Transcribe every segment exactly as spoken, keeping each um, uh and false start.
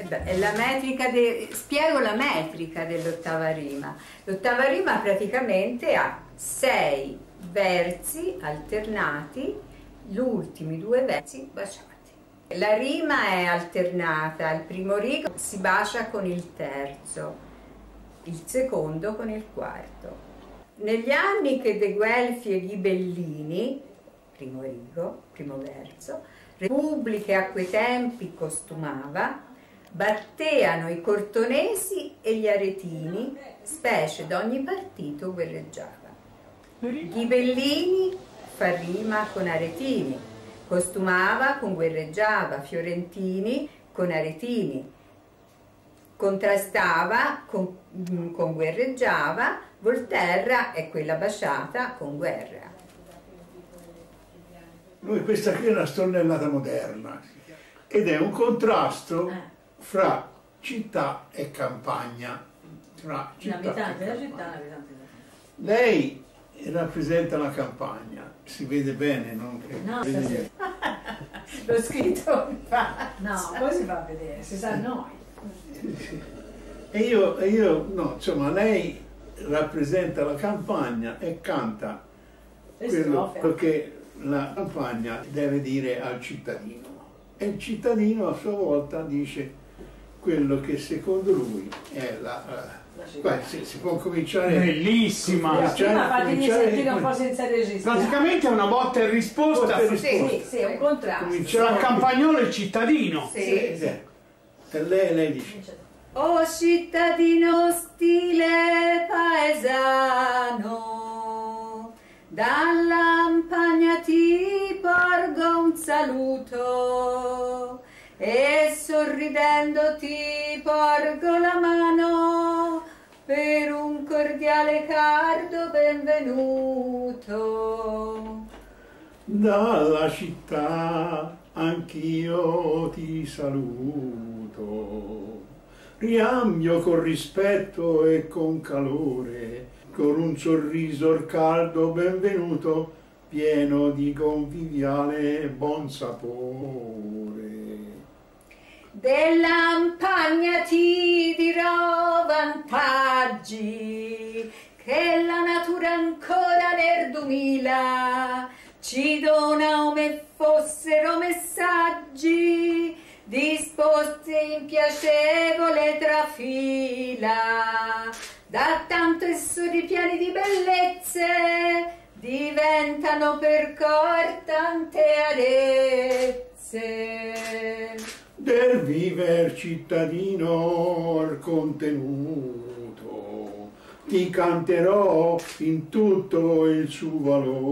Beh, la metrica de... Spiego la metrica dell'ottava rima. L'ottava rima praticamente ha sei versi alternati, gli ultimi due versi baciati. La rima è alternata, il primo rigo si bacia con il terzo, il secondo con il quarto. Negli anni che De Guelfi e Ghibellini, primo rigo, primo verso, Repubblica a quei tempi costumava, batteano i cortonesi e gli aretini, specie d'ogni partito guerreggiava. Ghibellini fa rima con aretini, costumava con guerreggiava, Fiorentini con aretini, contrastava con, con guerreggiava, Volterra è quella baciata con guerra. Noi questa qui è una stornellata moderna ed è un contrasto fra città e campagna. Fra città L'abitante e della campagna. città, l'abitante della Lei rappresenta la campagna, si vede bene, non che No, vede sì. niente. L'ho scritto in faccia. No, poi si va a vedere, si sa noi. Sì, sì. E io, e io, no, insomma, lei rappresenta la campagna e canta Le quello strofe. perché la campagna deve dire al cittadino e il cittadino a sua volta dice quello che secondo lui è la... La città. Beh, si, si può cominciare... Bellissima! Cominciare- Prima fatemi cominciare- sentire un po' senza resistenza. Praticamente è una botta e risposta Botta e su- risposta. Sì, sì, è un contrasto. Cominciare- tra campagnolo e cittadino. Sì, Sì, sì. E lei, lei dice... O cittadino stile paesano, dalla campagna ti porgo un saluto e sorridendo ti porgo la mano per un cordiale cardo benvenuto. Dalla città anch'io ti saluto, riambio con rispetto e con calore, con un sorriso caldo benvenuto, pieno di conviviale buon sapore. Della campagna ti dirò vantaggi che la natura ancora nel duemila ci dona come fossero messaggi disposti in piacevole trafila. Da tanto esso ripieni di bellezze diventano per cor tante arezze. Del viver cittadino il contenuto ti canterò in tutto il suo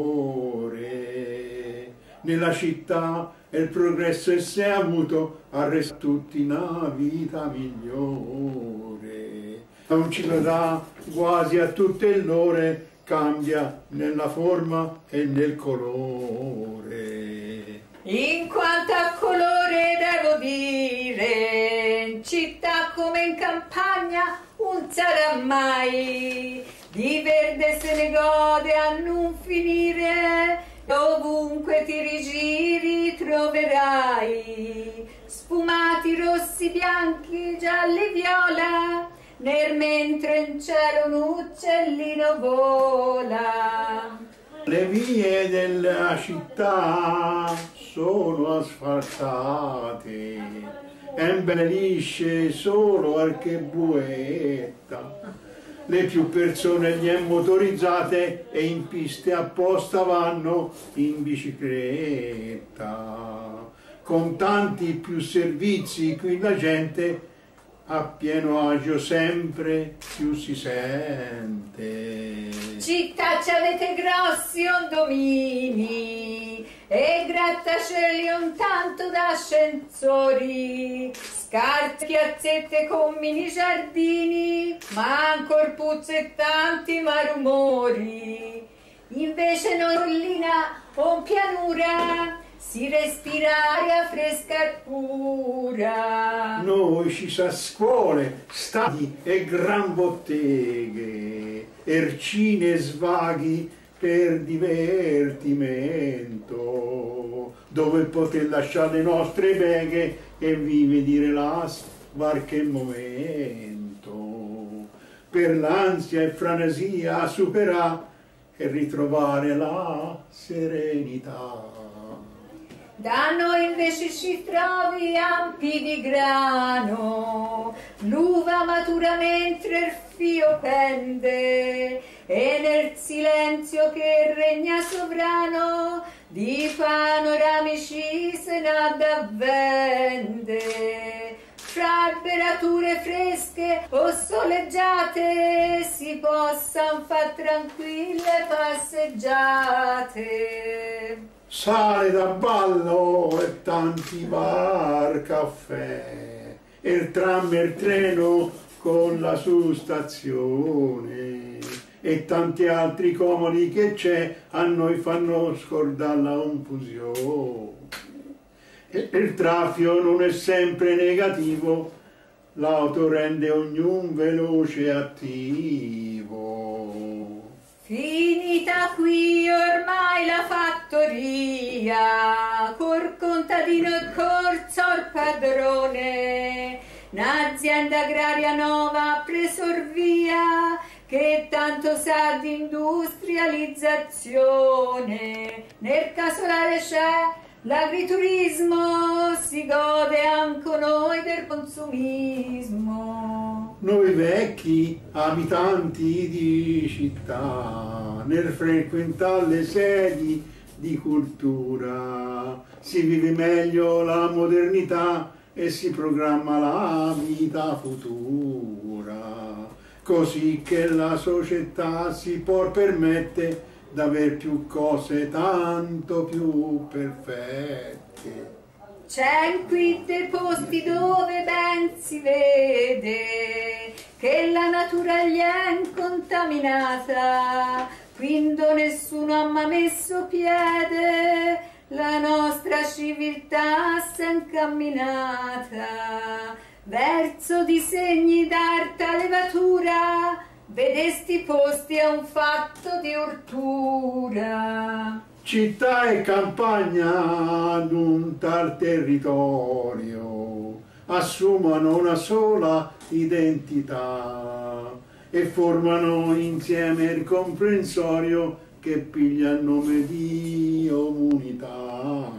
valore. Nella città il progresso esse ha avuto a resta tutti una vita migliore. Non ci dà quasi a tutte l'ore, cambia nella forma e nel colore. In quanto a colore devo dire, in città come in campagna un sarà mai, di verde se ne gode a non finire, ovunque ti rigiri troverai, sfumati rossi, bianchi, gialli, viola, nel mentre in cielo un uccellino vola. Le vie della città sono asfaltate, embellisce solo archebuetta. Le più persone gli è motorizzate e in piste apposta vanno in bicicletta. Con tanti più servizi qui la gente a pieno agio sempre più si sente. Città ci avete grossi condomini e grattacieli un tanto d'ascensori, scarse piazzette con mini giardini, ma ancor puzzettanti marumori. Invece noi collina o pianura si respira aria fresca e pura. Noi ci sa scuole, stadi e gran botteghe, ercine e svaghi per divertimento, dove poter lasciare le nostre beghe e vive di relax qualche momento, per l'ansia e frenesia superare e ritrovare la serenità. Da noi invece ci trovi ampi di grano, l'uva matura mentre il fio pende, e nel silenzio che regna sovrano di panoramici se n'ha da vende. Fra alberature fresche o soleggiate si possan far tranquille passeggiate. Sale da ballo e tanti bar caffè, e il tram e il treno con la sua stazione, e tanti altri comodi che c'è a noi fanno scordare la confusione. E il traffico non è sempre negativo, l'auto rende ognuno veloce e attivo. Finita qui ormai la fattoria, col contadino e corso al padrone, un'azienda agraria nuova ha preso via, che tanto sa di industrializzazione. Nel casolare c'è l'agriturismo, si gode anche noi del consumismo. Noi vecchi abitanti di città, nel frequentare le sedi di cultura, si vive meglio la modernità e si programma la vita futura, così che la società si può permettere d'aver più cose tanto più perfette. C'è qui dei posti dove ben si vede che la natura gli è incontaminata, quindi nessuno ha mai messo piede, la nostra civiltà s'è incamminata verso disegni d'alta levatura. Vedesti posti è un fatto di ortura. Città e campagna ad un tal territorio assumono una sola identità e formano insieme il comprensorio che piglia il nome di comunità.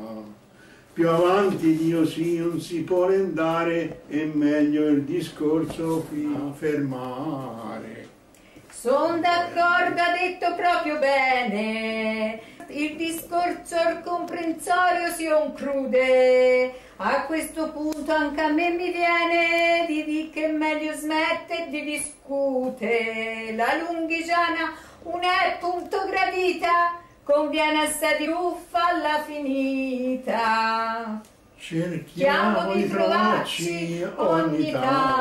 Più avanti di così non si può andare, è meglio il discorso qui fermare. Son d'accordo, ha detto proprio bene, il discorso al comprensorio si conclude. A questo punto anche a me mi viene di dire che è meglio smettere di discutere. La lunghigiana non è punto gradita, conviene assai di ruffa alla finita. Cerchiamo di trovarci ogni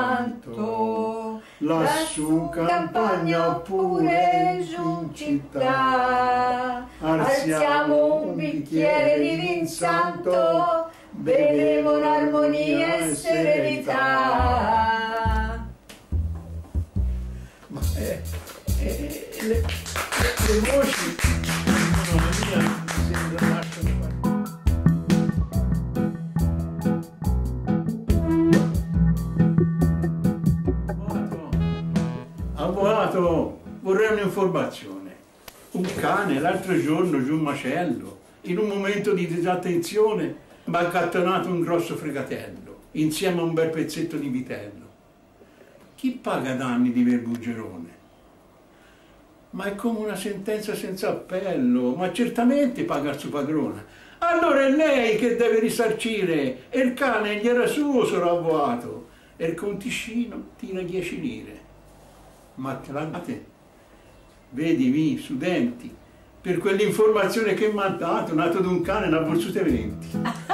tanto, lassù in campagna oppure giù in città. Alziamo un bicchiere di vin santo, benevo l'armonia e serenità. Ma eh, eh, le, le, le voci, mamma mia, mi sembra lasciano fare. Avvocato, vorrei un'informazione. Un cane l'altro giorno giù un macello, in un momento di disattenzione, mi ha accattonato un grosso fregatello, insieme a un bel pezzetto di vitello. Chi paga danni di Verbugerone? Ma è come una sentenza senza appello, ma certamente paga il suo padrone. Allora è lei che deve risarcire, e il cane gli era suo, solo avvocato, e il conticino tira dieci lire. Ma te la date? Vedi, mi, studenti, per quell'informazione che mi ha dato, nato d'un cane, ne ha volsute venti.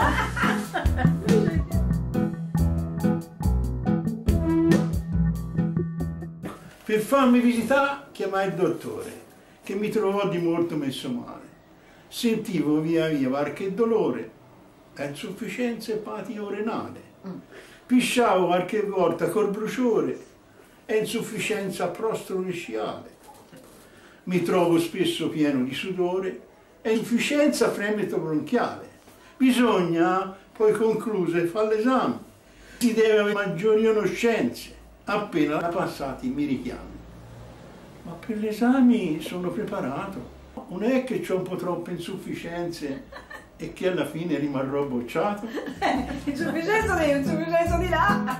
Per farmi visitare, chiamai il dottore, che mi trovò di molto messo male. Sentivo via via qualche dolore, insufficienza epatico-renale. Pisciavo qualche volta col bruciore e insufficienza prostro-ischiale. Mi trovo spesso pieno di sudore e insufficienza fremito bronchiale. Bisogna, poi concluse, fare l'esame. si deve avere maggiori conoscenze. Appena passati mi richiami. Ma per gli esami sono preparato. Non è che c'ho un po' troppe insufficienze e che alla fine rimarrò bocciato? Insufficienza di, insufficienza di là!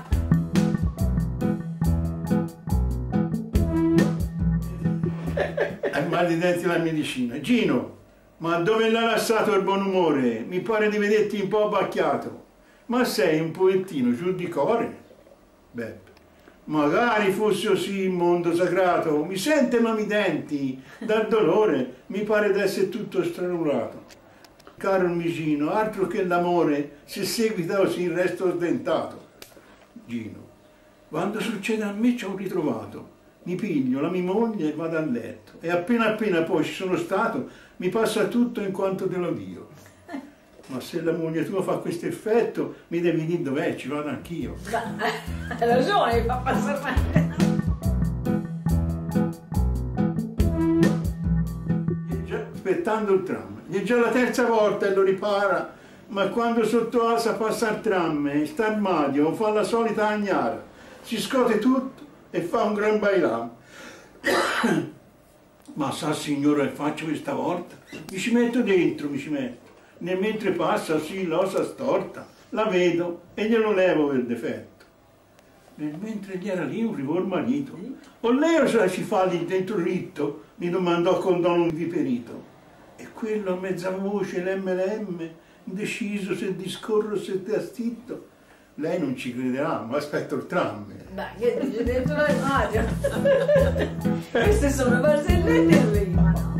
Ai mal di denti la medicina. Gino, ma dove l'ha lasciato il buon umore? Mi pare di vederti un po' abbacchiato. Ma sei un poettino giù di core? Beppe, magari fosse così il mondo sacrato. Mi sente ma mi denti, dal dolore mi pare d'essere tutto stralurato. Caro Migino, altro che l'amore, se seguita così il resto sdentato. Gino, quando succede a me ci ho ritrovato. Mi piglio la mia moglie e vado a letto. E appena appena poi ci sono stato, mi passa tutto in quanto te lo dico. Ma se la moglie tua fa questo effetto, mi devi dire dov'è, ci vado anch'io. Hai ragione, mi fa passare male. Aspettando il tram. Gli è già la terza volta e lo ripara, ma quando sotto asa passa il tram, sta armadio, fa la solita agnara, si scote tutto e fa un gran bailame. Ma sa signore che faccio questa volta? Mi ci metto dentro, mi ci metto. Nel mentre passa, sì, l'ossa storta, la vedo e glielo levo per difetto. Nel mentre gli era lì un rivor marito. O lei o se la ci fa lì dentro ritto, mi domandò con dono un viperito. E quello a mezza voce, l'emme l'emme, indeciso se discorro se te astitto. Lei non ci crederà, ma aspetto il tram. Dai, che dici dentro l'armadio? Queste sono barzellette in rima, no?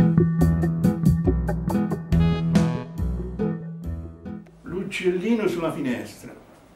L'uccellino sulla finestra.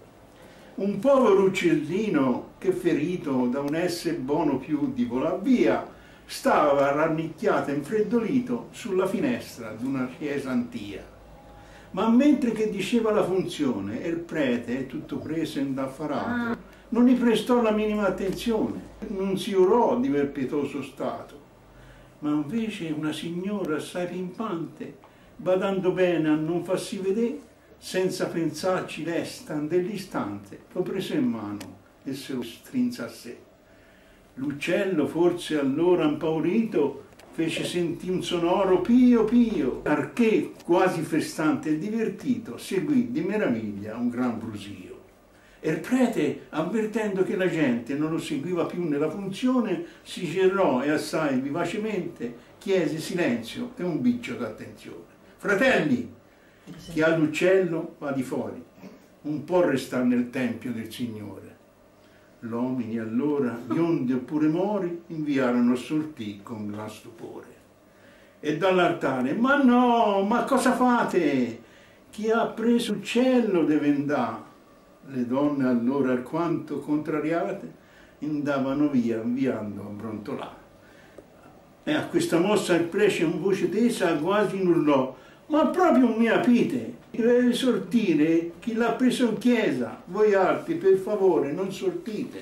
Un povero uccellino che ferito da un esse buono più di volar via stava rannicchiato e infreddolito sulla finestra di una chiesa antica. Ma mentre che diceva la funzione e il prete, tutto preso e indaffarato, non gli prestò la minima attenzione, non si urò di quel pietoso stato. Ma invece una signora assai pimpante, badando bene a non farsi vedere, senza pensarci resta dell'istante, lo prese in mano e se lo strinse a sé. L'uccello, forse allora impaurito, fece sentì un sonoro pio pio, arché, quasi festante e divertito, seguì di meraviglia un gran brusio. E il prete, avvertendo che la gente non lo seguiva più nella funzione, si girò e assai vivacemente chiese silenzio e un biccio d'attenzione. Fratelli, chi ha l'uccello va di fuori, un po' restare nel tempio del Signore. L'uomini allora, biondi oppure mori, inviarono a sortì con gran stupore. E dall'altare, ma no, ma cosa fate? Chi ha preso l'uccello deve andare. Le donne allora, alquanto contrariate, andavano via, inviando a brontolare. E a questa mossa il prece in voce tesa quasi nullò. Ma proprio mi apite, deve sortire chi l'ha preso in chiesa, voi altri per favore non sortite.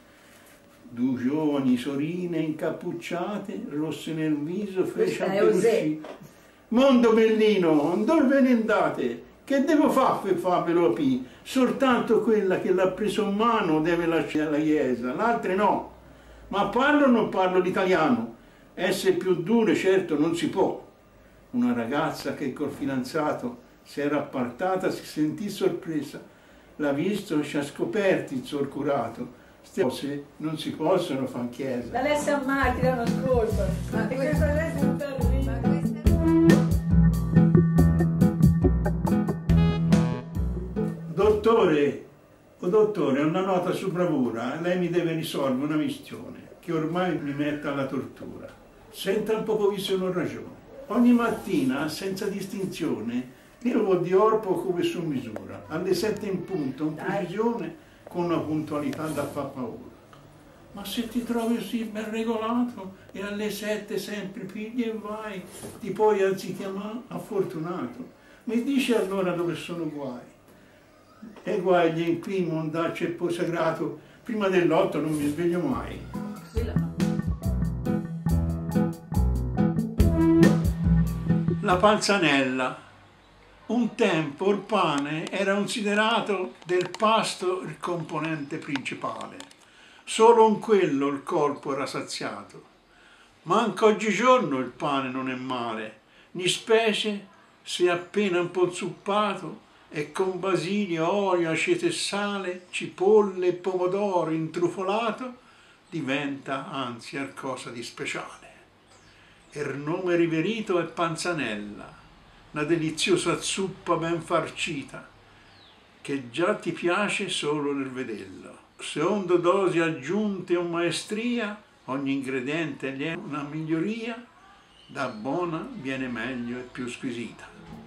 Due giovani sorine incappucciate, rosse nel viso, fece a uscire. Mondo bellino, dove ve ne andate? Che devo fare per farvelo capire? Soltanto quella che l'ha preso in mano deve lasciare la chiesa, l'altra no. Ma parlo o non parlo l'italiano? Essere più dure certo non si può. Una ragazza che col fidanzato si era appartata si sentì sorpresa, l'ha visto e ci ha scoperto il suo curato. Queste cose non si possono fare in chiesa. L'Alessia Martira non ascolta. Ma questa Alessia non Dottore, o dottore, una nota su bravura, lei mi deve risolvere una missione che ormai mi mette alla tortura. Senta un po' se non ragione. Ogni mattina, senza distinzione, io di orpo come su misura, alle sette in punto, in precisione, con una puntualità da far paura. Ma se ti trovi così ben regolato e alle sette sempre pigli e vai, ti puoi anzi chiamare affortunato. Mi dici allora dove sono guai? E guai gli inquini, mondaccio e poi sagrato, prima dell'otto non mi sveglio mai. La Palzanella. Un tempo il pane era considerato del pasto il componente principale. Solo in quello il corpo era saziato. Ma anche oggigiorno il pane non è male, ni specie se appena un po' zuppato e con basilio, olio, aceto e sale, cipolle e pomodoro intrufolato, diventa anzi qualcosa di speciale. Il nome riverito è panzanella, una deliziosa zuppa ben farcita, che già ti piace solo nel vederlo. Secondo dosi aggiunte o maestria, ogni ingrediente è una miglioria, da buona viene meglio e più squisita.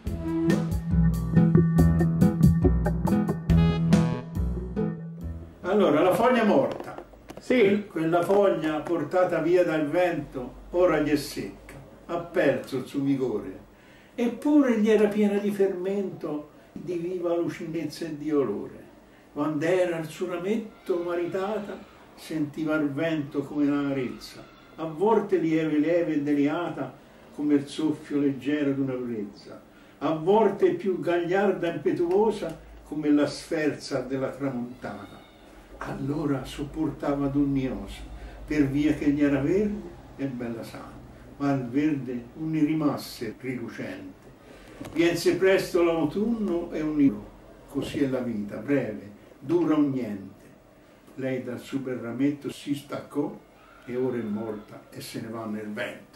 Allora, la foglia morta. Sì. Quella foglia portata via dal vento ora gli è secca, ha perso il suo vigore. Eppure gli era piena di fermento, di viva lucinezza e di olore. Quando era al suo rametto maritata, sentiva il vento come un'amarezza, a volte lieve lieve e delicata, come il soffio leggero di una brezza, a volte più gagliarda e impetuosa, come la sferza della tramontana. Allora sopportava d'ognosa, per via che gli era verde e bella sana, ma il verde non ne rimasse rilucente. Piense presto l'autunno e un io, così è la vita, breve, dura un niente. Lei dal suo bel rametto si staccò e ora è morta e se ne va nel vento.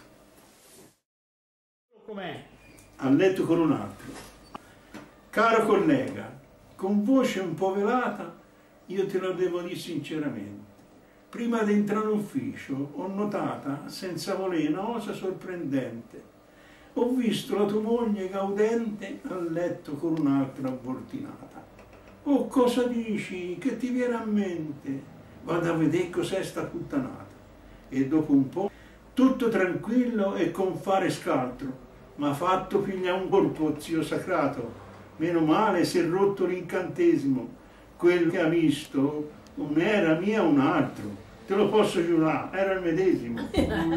Com'è? Ha letto con un altro. Caro collega, con voce un po' velata, io te lo devo dire sinceramente. Prima di entrare in ufficio ho notata, senza volere, una cosa sorprendente. Ho visto la tua moglie gaudente a letto con un'altra abortinata. Oh, cosa dici? Che ti viene a mente? Vado a vedere cos'è sta puttanata. E dopo un po', tutto tranquillo e con fare scaltro, m'ha fatto pigliare un colpo, zio sacrato. Meno male si è rotto l'incantesimo. Quello che ha visto non era mia un altro, te lo posso giurare, era il medesimo.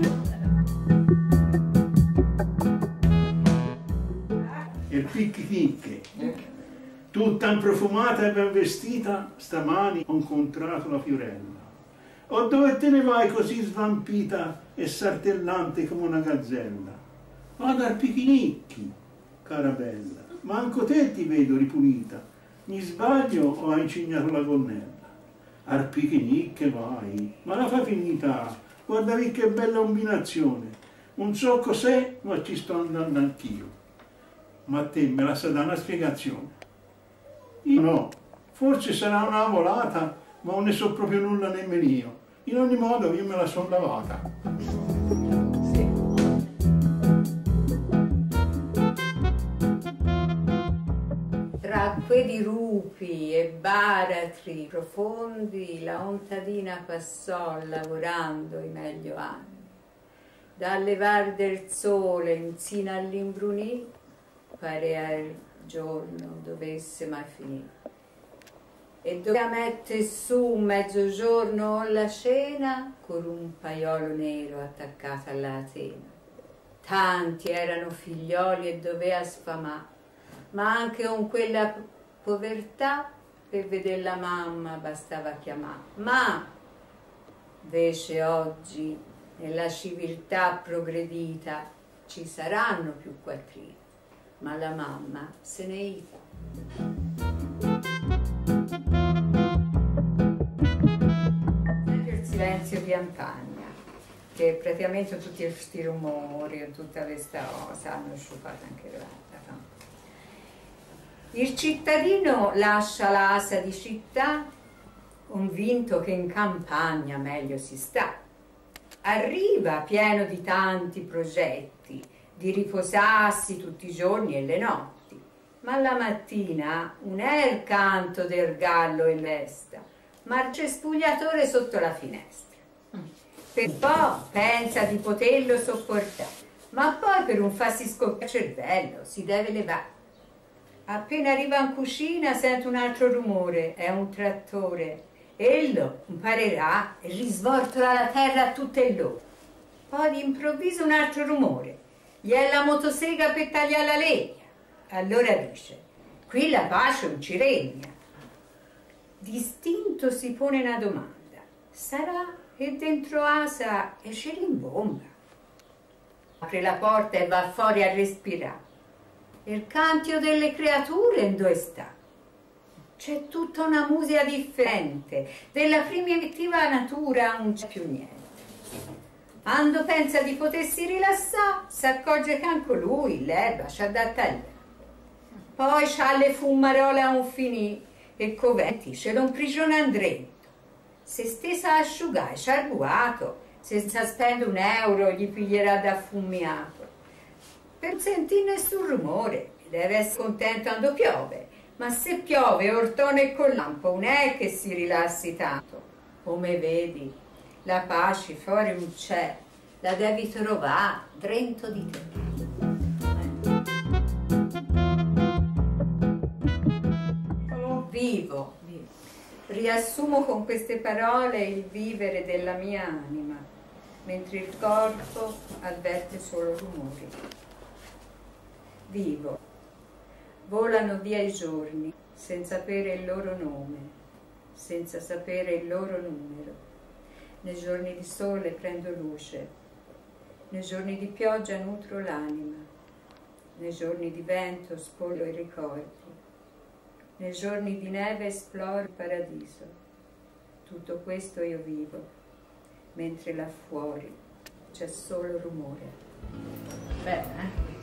Il picchi picche, tutta improfumata e ben vestita, stamani ho incontrato la Fiorella. O dove te ne vai così svampita e saltellante come una gazzella? Vado al picnicchi, cara bella, ma anche te ti vedo ripulita. Mi sbaglio o hai incignato la gonnella? Al picnic vai, ma la fai finita, guardavi che bella combinazione. Non so cos'è, ma ci sto andando anch'io. Ma te me la sa dare una spiegazione? Io no, forse sarà una volata, ma non ne so proprio nulla nemmeno io. In ogni modo io me la sono lavata. Tra acque di rupi e baratri profondi la contadina passò lavorando i meglio anni. Dal levar del sole insino all'imbrunì parea il giorno dovesse mai finire. E doveva mettere su mezzogiorno la cena con un paiolo nero attaccato alla tena. Tanti erano figlioli e doveva sfamare, ma anche con quella povertà per vedere la mamma bastava chiamare. Ma invece oggi nella civiltà progredita ci saranno più quattrini, ma la mamma se ne ita. Il silenzio di campagna, che praticamente tutti questi rumori, tutta questa cosa hanno sciupato anche la Il cittadino lascia l'asa di città, convinto che in campagna meglio si sta. Arriva pieno di tanti progetti, di riposarsi tutti i giorni e le notti, ma la mattina un è il canto del gallo in vesta, ma c'è spugliatore sotto la finestra. Per poi pensa di poterlo sopportare, ma poi per un farsi scoppiare il cervello si deve levare. Appena arriva in cucina sente un altro rumore, è un trattore. Ello imparerà e risvoltola la terra a tutte loro. Poi d'improvviso un altro rumore, gli è la motosega per tagliare la legna. Allora dice, qui la pace non ci regna. Distinto si pone una domanda, sarà che dentro Asa e ci rimbomba? Apre la porta e va fuori a respirare. Il cantio delle creature in dove sta? C'è tutta una musica differente, della primitiva natura non c'è più niente. Quando pensa di potersi rilassare, si accorge che anche lui, l'erba, c'ha da tagliare. Poi c'ha le fumarole a un finì e coventi ce lo imprigionano dentro. Se stessa a asciugare, c'ha arbuato, senza spendere un euro gli piglierà da fumiato. Per sentire nessun rumore, deve essere contento quando piove, ma se piove, ortone e col lampo, non è che si rilassi tanto. Come vedi, la pace fuori non c'è, la devi trovare dentro di te. Vivo, riassumo con queste parole il vivere della mia anima, mentre il corpo avverte solo rumori. Vivo, volano via i giorni senza sapere il loro nome, senza sapere il loro numero. Nei giorni di sole prendo luce, nei giorni di pioggia nutro l'anima, nei giorni di vento spoglio i ricordi, nei giorni di neve esploro il paradiso. Tutto questo io vivo, mentre là fuori c'è solo rumore. Bene, eh?